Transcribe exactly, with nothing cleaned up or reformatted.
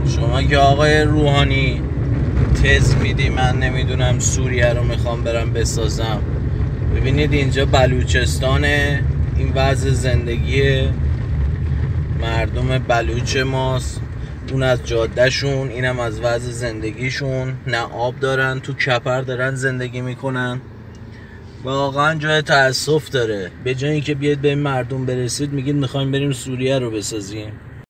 شما که آقای روحانی تز میدی من نمیدونم سوریه رو میخوام برم بسازم، ببینید اینجا بلوچستانه، این وضع زندگی مردم بلوچ ماست، اون از جاده شون، اینم از وضع زندگیشون. نه آب دارن، تو کپر دارن زندگی میکنن. واقعا جای تأسف داره. به جای اینکه بیاید به این مردم برسید میگید میخوایم بریم سوریه رو بسازیم.